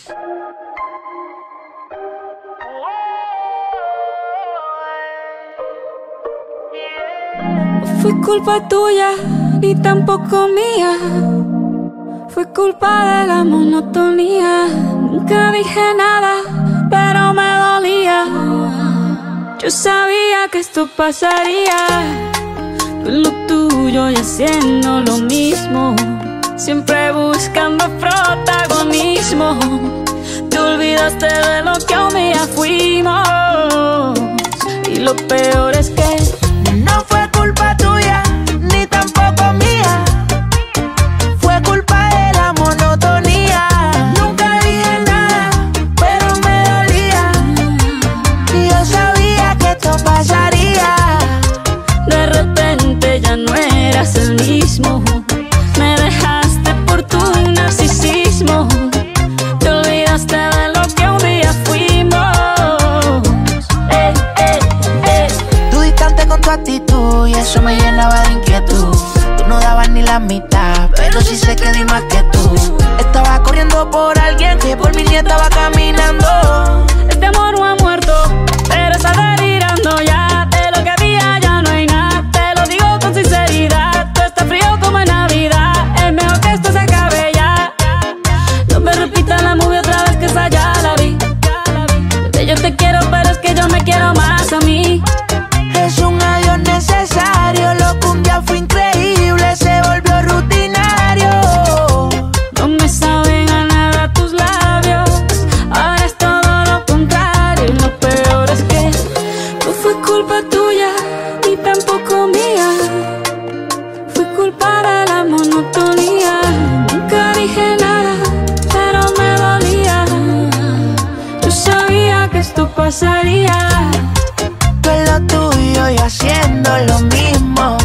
No fue culpa tuya, ni tampoco mía. Fue culpa de la monotonía. Nunca dije nada, pero me dolía. Yo sabía que esto pasaría. Tú en lo tuyo y haciendo lo mismo, siempre buscando protagonismo. Te olvidaste de lo que un día fuimos. Y lo peor es que no fue culpa tuya, ni tampoco mía. Fue culpa de la monotonía. Nunca dije nada, pero me dolía. Y yo sabía que esto pasaría. de repente ya no eras el mismo. Me dejaste por tu narcisismo. Te olvidaste de lo que un día fuimos. Tú distante con tu actitud y eso me llenaba de inquietud. Tú no dabas ni la mitad, pero sí sé que di más que tú. Estaba corriendo por alguien que por mí ni estaba caminando. Este amor no ha muerto, pero está delirando ya. De lo que había ya no hay nada. Te lo digo con sinceridad. Tú estás frío como en Navidad. Es mejor que esto se acabe ya. No me repitas la movie otra vez, que esa ya la vi. Desde yo te quiero, pero es que yo me quiero más a mí. Es un adiós necesario. Lo que un día fue increíble se volvió rutinario. No me saben a nada tus labios. Ahora es todo lo contrario. Y lo peor es que no fue culpa tuya, ni tampoco mía. Fue culpa de la monotonía. Nunca dije nada, pero me dolía. Yo sabía que esto pasaría. Tú en lo tuyo y haciendo lo mismo.